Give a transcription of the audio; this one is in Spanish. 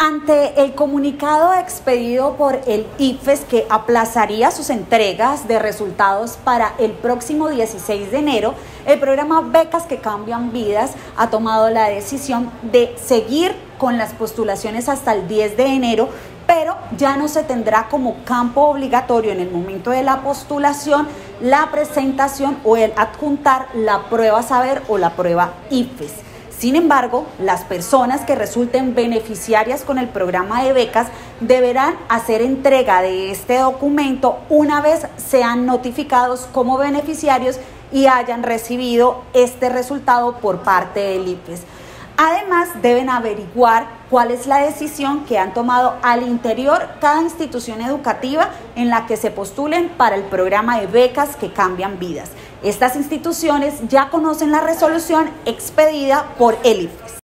Ante el comunicado expedido por el ICFES que aplazaría sus entregas de resultados para el próximo 16 de enero, el programa Becas que Cambian Vidas ha tomado la decisión de seguir con las postulaciones hasta el 10 de enero, pero ya no se tendrá como campo obligatorio en el momento de la postulación la presentación o el adjuntar la prueba saber o la prueba ICFES. Sin embargo, las personas que resulten beneficiarias con el programa de becas deberán hacer entrega de este documento una vez sean notificados como beneficiarios y hayan recibido este resultado por parte del ICFES. Además, deben averiguar cuál es la decisión que han tomado al interior cada institución educativa en la que se postulen para el programa de becas que cambian vidas. Estas instituciones ya conocen la resolución expedida por el ICFES.